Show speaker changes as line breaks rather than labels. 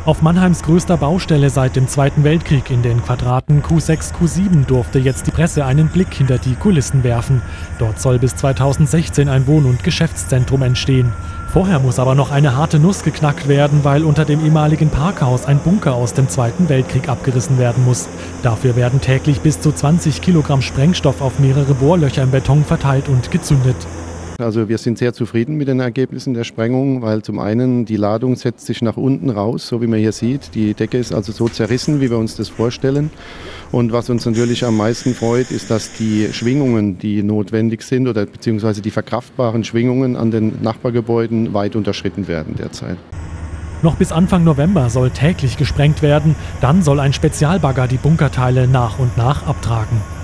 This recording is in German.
Auf Mannheims größter Baustelle seit dem Zweiten Weltkrieg in den Quadraten Q6, Q7 durfte jetzt die Presse einen Blick hinter die Kulissen werfen. Dort soll bis 2016 ein Wohn- und Geschäftszentrum entstehen. Vorher muss aber noch eine harte Nuss geknackt werden, weil unter dem ehemaligen Parkhaus ein Bunker aus dem Zweiten Weltkrieg abgerissen werden muss. Dafür werden täglich bis zu 20 Kilogramm Sprengstoff auf mehrere Bohrlöcher im Beton verteilt und gezündet.
Also wir sind sehr zufrieden mit den Ergebnissen der Sprengung, weil zum einen die Ladung setzt sich nach unten raus, so wie man hier sieht. Die Decke ist also so zerrissen, wie wir uns das vorstellen. Und was uns natürlich am meisten freut, ist, dass die Schwingungen, die notwendig sind oder beziehungsweise die verkraftbaren Schwingungen an den Nachbargebäuden weit unterschritten werden derzeit.
Noch bis Anfang November soll täglich gesprengt werden. Dann soll ein Spezialbagger die Bunkerteile nach und nach abtragen.